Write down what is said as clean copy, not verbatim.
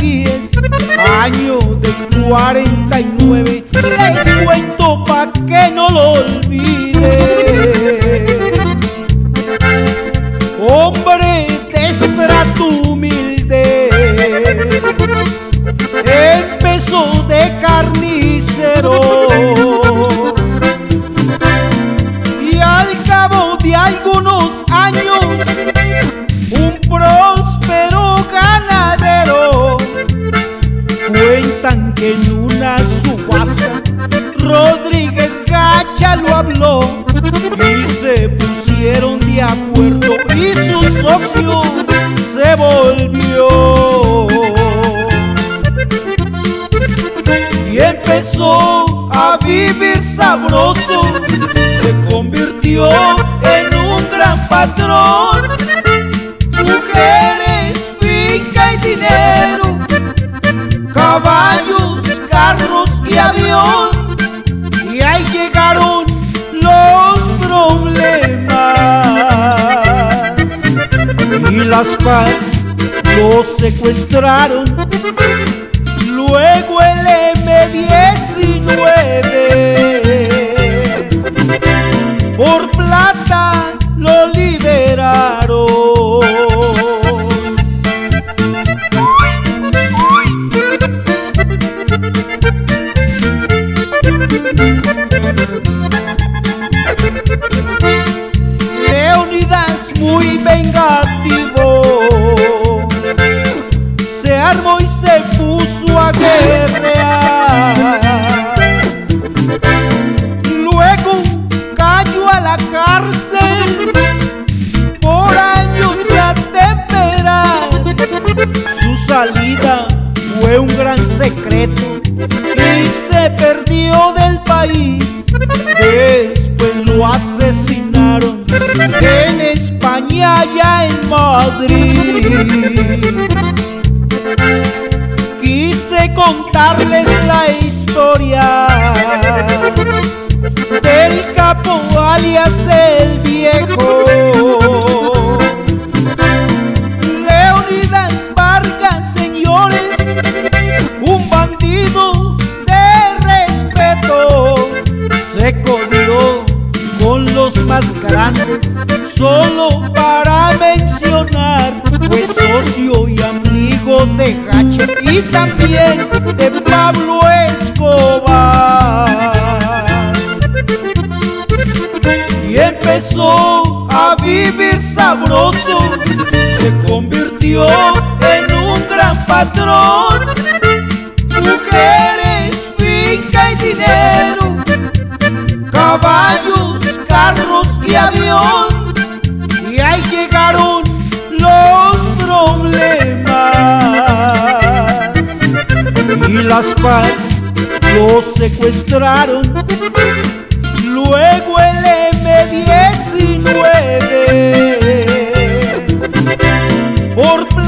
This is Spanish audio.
ríes, año del 49, les cuento pa' que no lo olvide. Hombre de estrato humilde, empezó de carnicero y al cabo de algunos años un próspero ganadero. Cuentan que en una subasta Rodríguez Gacha lo habló y se pusieron de acuerdo y su socio se volvió. Y empezó a vivir sabroso, se convirtió en un gran patrón. Mujeres, finca y dinero, caballos, carros y avión. Y ahí llegaron los problemas y las FARC los secuestraron. Luego el M-19 por plata lo liberaron. Leonidas, muy vengativo, se armó y se puso a guerrear. Luego cayó a la cárcel por años a temperar. Su salida fue un gran secreto y se perdió del país. Después lo asesinaron en España, allá en Madrid. Quise contarles la historia del capo alias el viejo Leonidas Vargas, señores, un bandido de respeto. Se codió con los más grandes, solo para mencionar, fue socio y amigo de Gacha y también de Pablo Escobar. Y empezó a vivir sabroso, se convirtió en un gran patrón. Mujeres, finca y dinero, caballos, carros y avión. Y ahí llegaron los problemas y las FARC los secuestraron. Luego el M-19 por